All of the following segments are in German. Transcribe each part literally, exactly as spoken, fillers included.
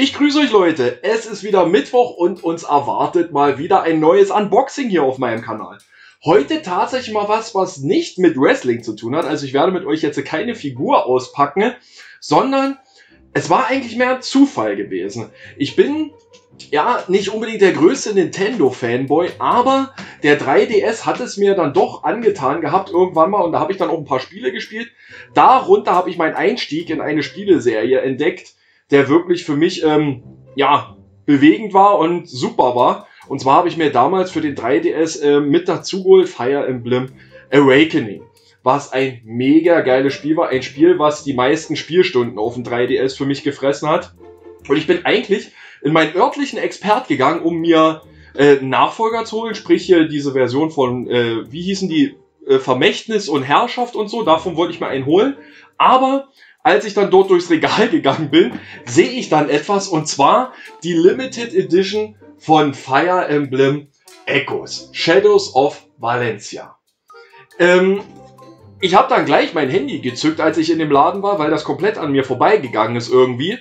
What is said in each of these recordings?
Ich grüße euch Leute, es ist wieder Mittwoch und uns erwartet mal wieder ein neues Unboxing hier auf meinem Kanal. Heute tatsächlich mal was, was nicht mit Wrestling zu tun hat, also ich werde mit euch jetzt keine Figur auspacken, sondern es war eigentlich mehr ein Zufall gewesen. Ich bin ja nicht unbedingt der größte Nintendo-Fanboy, aber der drei D S hat es mir dann doch angetan gehabt irgendwann mal und da habe ich dann auch ein paar Spiele gespielt. Darunter habe ich meinen Einstieg in eine Spieleserie entdeckt, der wirklich für mich ähm, ja bewegend war und super war. Und zwar habe ich mir damals für den drei D S äh, mit dazu geholt Fire Emblem Awakening. Was ein mega geiles Spiel war. Ein Spiel, was die meisten Spielstunden auf dem drei D S für mich gefressen hat. Und ich bin eigentlich in meinen örtlichen Expert gegangen, um mir äh, einen Nachfolger zu holen. Sprich hier diese Version von, äh, wie hießen die, äh, Vermächtnis und Herrschaft und so. Davon wollte ich mir einen holen. Aber als ich dann dort durchs Regal gegangen bin, sehe ich dann etwas, und zwar die Limited Edition von Fire Emblem Echoes, Shadows of Valencia. Ähm, ich habe dann gleich mein Handy gezückt, als ich in dem Laden war, weil das komplett an mir vorbeigegangen ist irgendwie.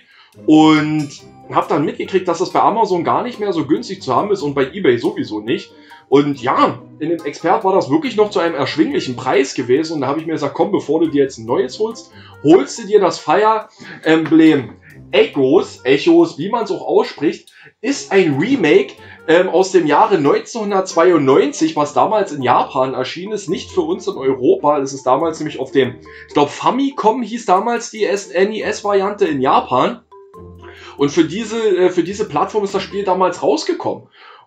Und habe dann mitgekriegt, dass das bei Amazon gar nicht mehr so günstig zu haben ist und bei eBay sowieso nicht. Und ja, in dem Expert war das wirklich noch zu einem erschwinglichen Preis gewesen. Und da habe ich mir gesagt, komm, bevor du dir jetzt ein neues holst, holst du dir das Fire Emblem Echoes, Echos, wie man es auch ausspricht, ist ein Remake ähm, aus dem Jahre neunzehnhundertzweiundneunzig, was damals in Japan erschienen ist, nicht für uns in Europa. Das ist damals nämlich auf dem, ich glaube Famicom hieß damals die N E S-Variante in Japan. Und für diese, äh, für diese Plattform ist das Spiel damals rausgekommen.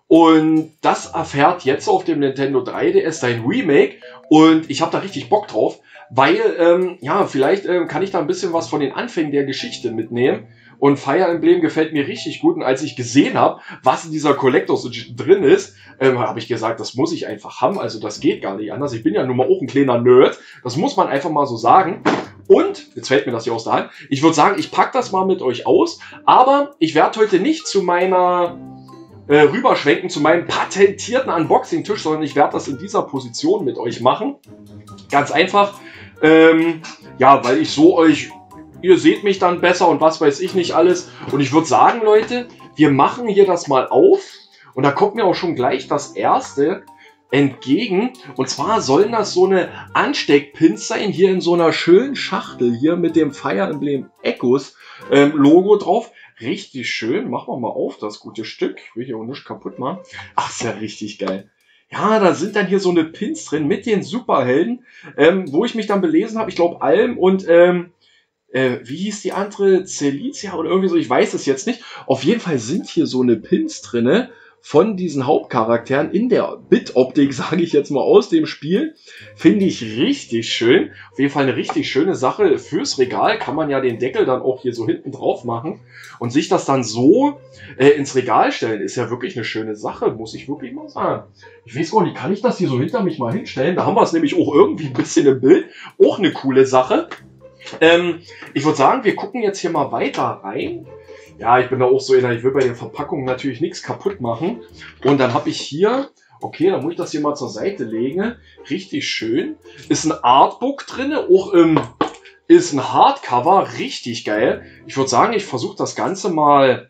Und das erfährt jetzt auf dem Nintendo drei D S sein Remake. Und ich habe da richtig Bock drauf, weil, ähm, ja, vielleicht ähm, kann ich da ein bisschen was von den Anfängen der Geschichte mitnehmen. Und Fire Emblem gefällt mir richtig gut. Und als ich gesehen habe, was in dieser Collectors Edition drin ist, ähm, habe ich gesagt, das muss ich einfach haben. Also das geht gar nicht anders. Ich bin ja nun mal auch ein kleiner Nerd. Das muss man einfach mal so sagen. Und, jetzt fällt mir das hier aus der Hand, ich würde sagen, ich packe das mal mit euch aus. Aber ich werde heute nicht zu meiner äh, rüberschwenken, zu meinem patentierten Unboxing-Tisch, sondern ich werde das in dieser Position mit euch machen. Ganz einfach, ähm, ja, weil ich so euch... Ihr seht mich dann besser und was weiß ich nicht alles. Und ich würde sagen, Leute, wir machen hier das mal auf. Und da kommt mir auch schon gleich das erste entgegen. Und zwar sollen das so eine Ansteckpins sein, hier in so einer schönen Schachtel hier mit dem Fire Emblem Echoes ähm, Logo drauf. Richtig schön. Machen wir mal auf, das gute Stück. Ich will hier auch nicht kaputt machen. Ach, ist ja richtig geil. Ja, da sind dann hier so eine Pins drin mit den Superhelden, ähm, wo ich mich dann belesen habe. Ich glaube, Alm und... Ähm, Äh, wie hieß die andere? Celicia oder irgendwie so, ich weiß es jetzt nicht. Auf jeden Fall sind hier so eine Pins drinne von diesen Hauptcharakteren in der Bit-Optik, sage ich jetzt mal, aus dem Spiel. Finde ich richtig schön. Auf jeden Fall eine richtig schöne Sache. Fürs Regal kann man ja den Deckel dann auch hier so hinten drauf machen und sich das dann so äh, ins Regal stellen. Ist ja wirklich eine schöne Sache, muss ich wirklich mal sagen. Ich weiß gar nicht, kann ich das hier so hinter mich mal hinstellen? Da haben wir es nämlich auch irgendwie ein bisschen im Bild. Auch eine coole Sache. Ähm, ich würde sagen, wir gucken jetzt hier mal weiter rein. Ja, ich bin da auch so innerlich, ich will bei den Verpackungen natürlich nichts kaputt machen. Und dann habe ich hier, okay, dann muss ich das hier mal zur Seite legen. Richtig schön. Ist ein Artbook drin, auch ähm, ist ein Hardcover, richtig geil. Ich würde sagen, ich versuche das Ganze mal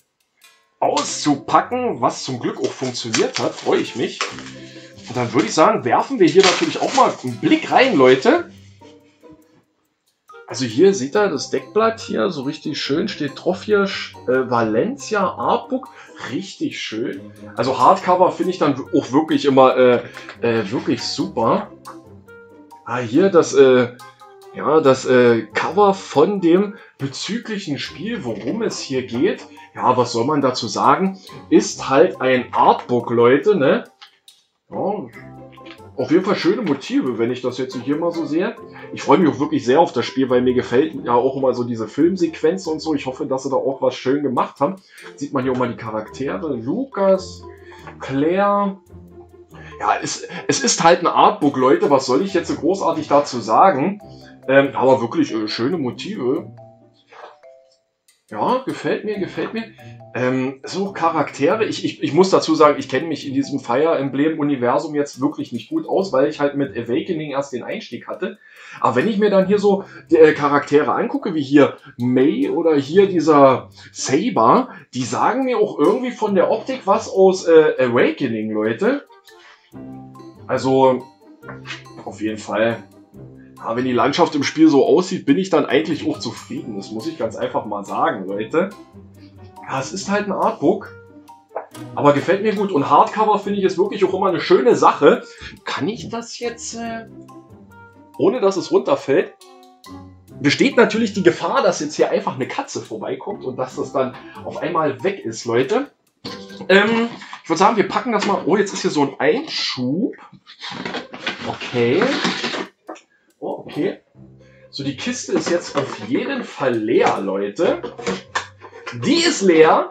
auszupacken, was zum Glück auch funktioniert hat. Freue ich mich. Und dann würde ich sagen, werfen wir hier natürlich auch mal einen Blick rein, Leute. Also hier seht ihr das Deckblatt hier, so richtig schön, steht drauf hier, äh, Valencia Artbook, richtig schön. Also Hardcover finde ich dann auch wirklich immer äh, äh, wirklich super. Ah, hier das, äh, ja, das äh, Cover von dem bezüglichen Spiel, worum es hier geht. Ja, was soll man dazu sagen? Ist halt ein Artbook, Leute, ne? Ja. Auf jeden Fall schöne Motive, wenn ich das jetzt hier mal so sehe. Ich freue mich auch wirklich sehr auf das Spiel, weil mir gefällt ja auch immer so diese Filmsequenz und so. Ich hoffe, dass sie da auch was schön gemacht haben. Sieht man hier auch mal die Charaktere. Lukas, Claire. Ja, es, es ist halt ein Artbook, Leute. Was soll ich jetzt so großartig dazu sagen? Ähm, aber wirklich äh, schöne Motive. Ja, gefällt mir, gefällt mir. Ähm, so Charaktere, ich, ich, ich muss dazu sagen, ich kenne mich in diesem Fire Emblem-Universum jetzt wirklich nicht gut aus, weil ich halt mit Awakening erst den Einstieg hatte. Aber wenn ich mir dann hier so die, äh, Charaktere angucke, wie hier May oder hier dieser Saber, die sagen mir auch irgendwie von der Optik was aus äh, Awakening, Leute. Also, auf jeden Fall. Ja, wenn die Landschaft im Spiel so aussieht, bin ich dann eigentlich auch zufrieden. Das muss ich ganz einfach mal sagen, Leute. Ja, es ist halt ein Artbook. Aber gefällt mir gut. Und Hardcover finde ich ist wirklich auch immer eine schöne Sache. Kann ich das jetzt, äh, ohne dass es runterfällt? Besteht natürlich die Gefahr, dass jetzt hier einfach eine Katze vorbeikommt und dass das dann auf einmal weg ist, Leute. Ähm, ich würde sagen, wir packen das mal. Oh, jetzt ist hier so ein Einschub. Okay. Oh, okay. So, die Kiste ist jetzt auf jeden Fall leer, Leute. Die ist leer.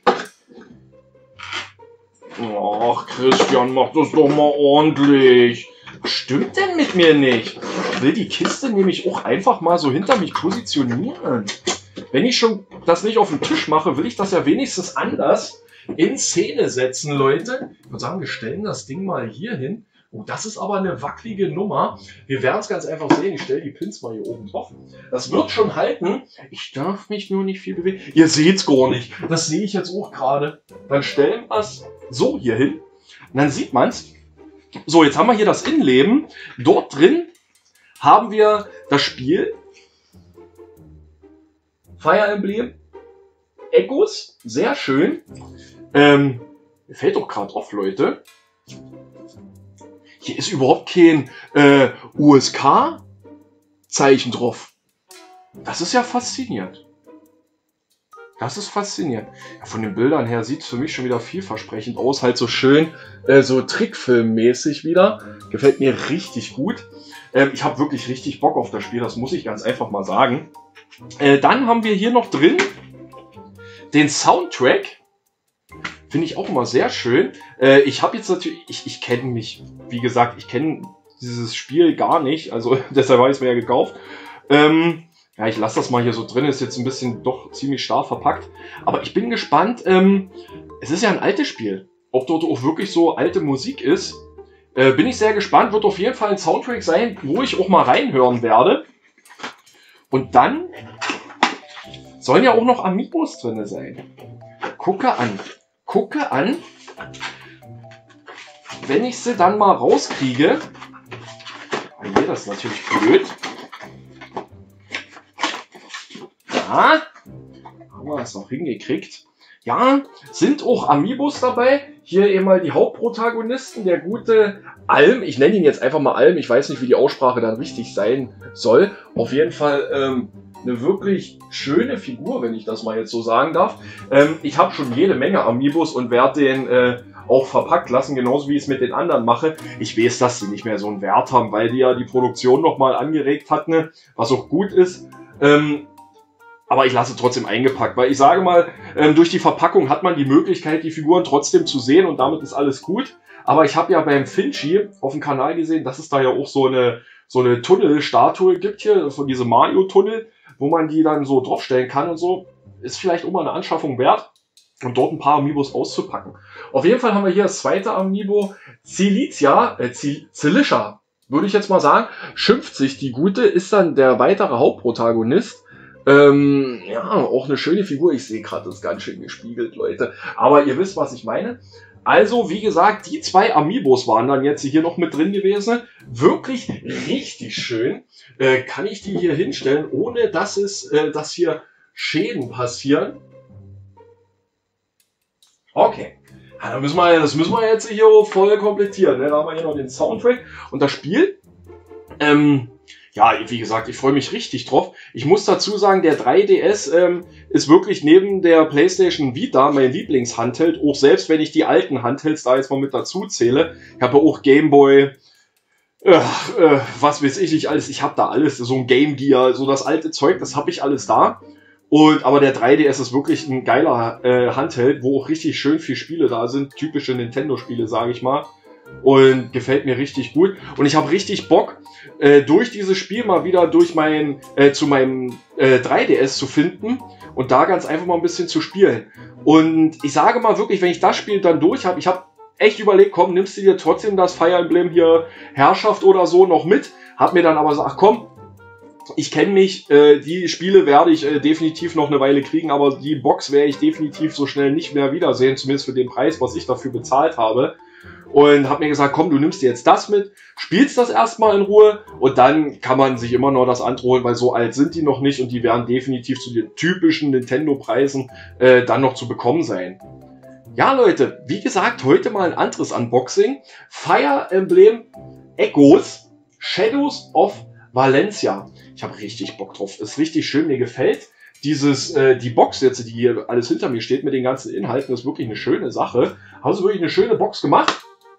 Ach, Christian, mach das doch mal ordentlich. Was stimmt denn mit mir nicht? Ich will die Kiste nämlich auch einfach mal so hinter mich positionieren. Wenn ich schon das nicht auf den Tisch mache, will ich das ja wenigstens anders in Szene setzen, Leute. Ich würde sagen, wir stellen das Ding mal hier hin. Oh, das ist aber eine wackelige Nummer. Wir werden es ganz einfach sehen. Ich stelle die Pins mal hier oben drauf. Das wird schon halten. Ich darf mich nur nicht viel bewegen. Ihr seht es gar nicht. Das sehe ich jetzt auch gerade. Dann stellen wir es so hier hin. Und dann sieht man es. So, jetzt haben wir hier das Innenleben. Dort drin haben wir das Spiel. Fire Emblem. Echos. Sehr schön. Ähm, mir fällt doch gerade auf, Leute. Hier ist überhaupt kein äh, U S K-Zeichen drauf. Das ist ja faszinierend. Das ist faszinierend. Ja, von den Bildern her sieht es für mich schon wieder vielversprechend aus. Halt so schön, äh, so Trickfilmmäßig wieder. Gefällt mir richtig gut. Ähm, ich habe wirklich richtig Bock auf das Spiel. Das muss ich ganz einfach mal sagen. Äh, dann haben wir hier noch drin den Soundtrack. Finde ich auch immer sehr schön. Äh, ich habe jetzt natürlich, ich, ich kenne mich, wie gesagt, ich kenne dieses Spiel gar nicht, also deshalb habe ich es mir ja gekauft. Ähm, ja, ich lasse das mal hier so drin, ist jetzt ein bisschen doch ziemlich stark verpackt. Aber ich bin gespannt, ähm, es ist ja ein altes Spiel. Ob dort auch wirklich so alte Musik ist, äh, bin ich sehr gespannt. Wird auf jeden Fall ein Soundtrack sein, wo ich auch mal reinhören werde. Und dann sollen ja auch noch Amiibos drin sein. Gucke an. Gucke an, wenn ich sie dann mal rauskriege. Hier, das ist natürlich blöd. Ja, haben wir das noch hingekriegt. Ja, sind auch Amiibos dabei. Hier eben mal die Hauptprotagonisten, der gute Alm. Ich nenne ihn jetzt einfach mal Alm. Ich weiß nicht, wie die Aussprache dann richtig sein soll. Auf jeden Fall ähm, eine wirklich schöne Figur, wenn ich das mal jetzt so sagen darf. Ähm, ich habe schon jede Menge Amiibos und werde den äh, auch verpackt lassen, genauso wie ich es mit den anderen mache. Ich weiß, dass sie nicht mehr so einen Wert haben, weil die ja die Produktion nochmal angeregt hatten, was auch gut ist. Ähm, aber ich lasse trotzdem eingepackt, weil ich sage mal, ähm, durch die Verpackung hat man die Möglichkeit, die Figuren trotzdem zu sehen und damit ist alles gut. Aber ich habe ja beim Finchi auf dem Kanal gesehen, dass es da ja auch so eine, so eine Tunnelstatue gibt hier, von diesem Mario-Tunnel, wo man die dann so draufstellen kann und so. Ist vielleicht auch mal eine Anschaffung wert, um dort ein paar Amiibos auszupacken. Auf jeden Fall haben wir hier das zweite Amiibo, Cilicia, äh, Cilicia, würde ich jetzt mal sagen, schimpft sich die Gute, ist dann der weitere Hauptprotagonist. Ähm, ja, auch eine schöne Figur. Ich sehe gerade, das ist ganz schön gespiegelt, Leute. Aber ihr wisst, was ich meine. Also, wie gesagt, die zwei Amiibos waren dann jetzt hier noch mit drin gewesen. Wirklich richtig schön. Äh, kann ich die hier hinstellen, ohne dass es, äh, dass hier Schäden passieren? Okay. Ja, dann müssen wir, das müssen wir jetzt hier voll komplettieren. Ne? Da haben wir hier noch den Soundtrack und das Spiel. Ähm, ja, wie gesagt, ich freue mich richtig drauf. Ich muss dazu sagen, der drei D S ähm, ist wirklich neben der PlayStation Vita mein Lieblingshandheld. Auch selbst wenn ich die alten Handhelds da jetzt mal mit dazu zähle. Ich habe auch Game Boy, äh, äh, was weiß ich nicht alles. Ich habe da alles, so ein Game Gear, so das alte Zeug, das habe ich alles da. Und, aber der drei D S ist wirklich ein geiler äh, Handheld, wo auch richtig schön viele Spiele da sind. Typische Nintendo-Spiele, sage ich mal. und gefällt mir richtig gut. Und ich habe richtig Bock, äh, durch dieses Spiel mal wieder durch mein, äh, zu meinem äh, drei D S zu finden und da ganz einfach mal ein bisschen zu spielen. Und ich sage mal wirklich, wenn ich das Spiel dann durch habe, ich habe echt überlegt, komm, nimmst du dir trotzdem das Fire Emblem hier Herrschaft oder so noch mit, hab mir dann aber gesagt, ach komm, ich kenne mich, äh, die Spiele werde ich äh, definitiv noch eine Weile kriegen, aber die Box werde ich definitiv so schnell nicht mehr wiedersehen, zumindest für den Preis, was ich dafür bezahlt habe. Und habe mir gesagt, komm, du nimmst dir jetzt das mit, spielst das erstmal in Ruhe und dann kann man sich immer noch das andere holen, weil so alt sind die noch nicht und die werden definitiv zu den typischen Nintendo-Preisen äh, dann noch zu bekommen sein. Ja Leute, wie gesagt, heute mal ein anderes Unboxing. Fire Emblem Echoes Shadows of Valencia. Ich habe richtig Bock drauf. Ist richtig schön, mir gefällt dieses, äh, die Box jetzt, die hier alles hinter mir steht mit den ganzen Inhalten, ist wirklich eine schöne Sache. Haben sie wirklich eine schöne Box gemacht.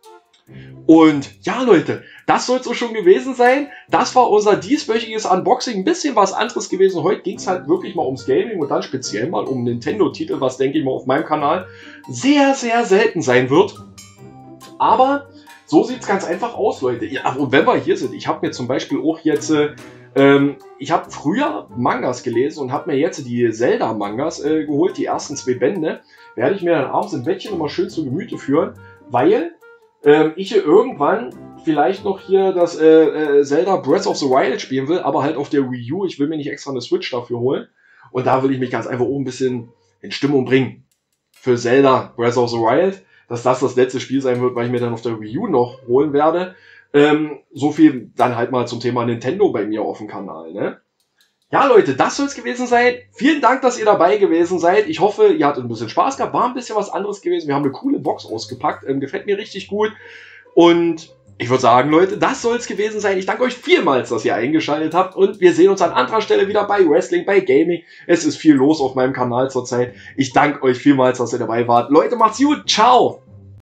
Und ja Leute, das soll es auch schon gewesen sein. Das war unser dieswöchiges Unboxing. Ein bisschen was anderes gewesen. Heute ging es halt wirklich mal ums Gaming und dann speziell mal um Nintendo-Titel, was denke ich mal auf meinem Kanal sehr, sehr selten sein wird. Aber so sieht es ganz einfach aus, Leute. Ja, und wenn wir hier sind, ich habe mir zum Beispiel auch jetzt, äh, ähm, ich habe früher Mangas gelesen und habe mir jetzt die Zelda-Mangas äh, geholt, die ersten zwei Bände. Werde ich mir dann abends im Bettchen nochmal schön zu Gemüte führen, weil ähm, ich hier irgendwann vielleicht noch hier das äh, äh, Zelda Breath of the Wild spielen will, aber halt auf der Wii U. Ich will mir nicht extra eine Switch dafür holen. Und da will ich mich ganz einfach auch ein bisschen in Stimmung bringen für Zelda Breath of the Wild, dass das das letzte Spiel sein wird, weil ich mir dann auf der Wii U noch holen werde. Ähm, so viel dann halt mal zum Thema Nintendo bei mir auf dem Kanal, ne? Ja, Leute, das soll es gewesen sein. Vielen Dank, dass ihr dabei gewesen seid. Ich hoffe, ihr hattet ein bisschen Spaß gehabt. War ein bisschen was anderes gewesen. Wir haben eine coole Box ausgepackt. Ähm, gefällt mir richtig gut. Und ich würde sagen, Leute, das soll es gewesen sein. Ich danke euch vielmals, dass ihr eingeschaltet habt. Und wir sehen uns an anderer Stelle wieder bei Wrestling, bei Gaming. Es ist viel los auf meinem Kanal zurzeit. Ich danke euch vielmals, dass ihr dabei wart. Leute, macht's gut. Ciao.